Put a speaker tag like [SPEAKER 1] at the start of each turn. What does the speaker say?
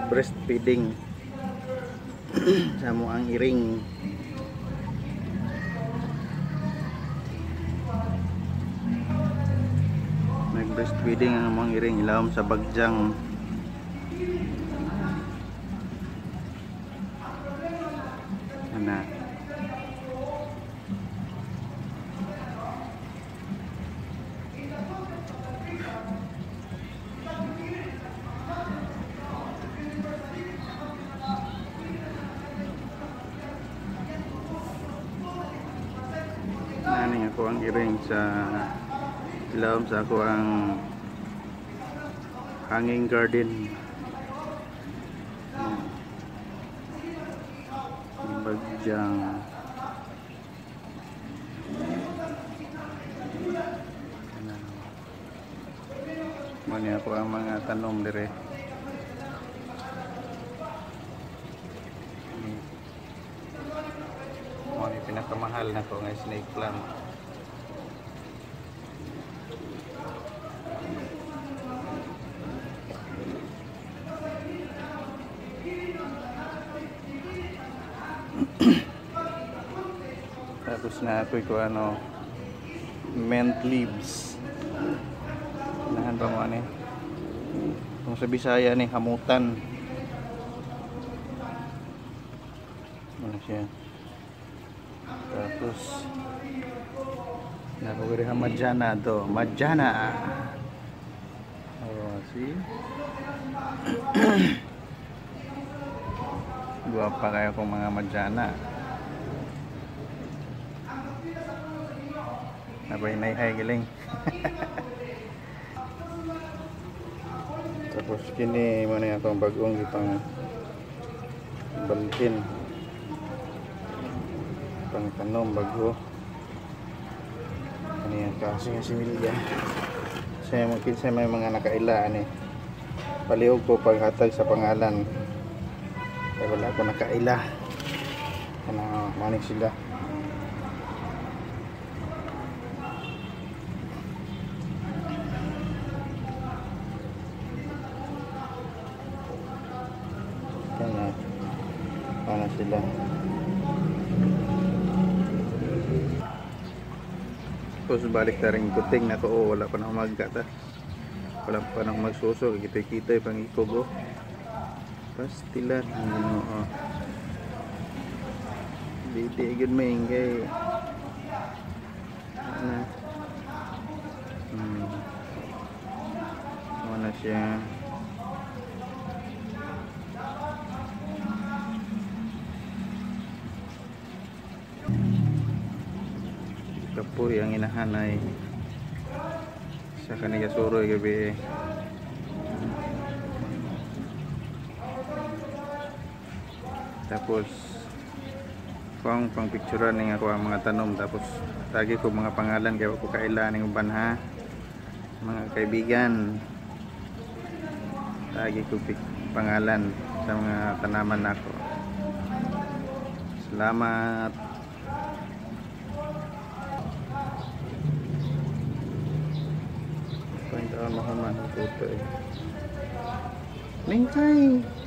[SPEAKER 1] breastfeeding sa mo ang iring. Nag breastfeeding ang mga iring ilawom sa bagjang. Ana naning ako ang iring sa ilawom sa ako ang hanging garden. Bagyang mani ako ang mga tanom dire. Mani pinakamahal na ko nga snake plant. Tapos na ako ko ano mint leaves. Nahan pa mo ani. Kung sa Bisaya ni hamutan. Ano siya? Tapos nakawiri ha madjana to. Madjana. Oh, see? Guwapa kayo kung mga madjana. Nabay nay giling. Tapos kini mo na akong bagong itong balkin pang tanom bago ano yan kasi nga similya saya mungkin sa may mga nakaila ani palihog po paghatag sa pangalan kaya wala ako nakaila ano manik sila. Kaya paano sila tapos balik na rin kuting na to. Oh, wala pa na magkata wala pa na magsuso kita pang ikogo pastilan ano oh di good maingay ano mana siya kapoy ang inahanay sa kaniya suroy gabi. Tapos pang picturean ning ako ang mga tanom tapos tagi ko mga pangalan kaya ko kaila ning uban ha mga kaibigan tagi ko pangalan sa mga tanaman nako. Salamat. Mahal man ito eh. Ningkay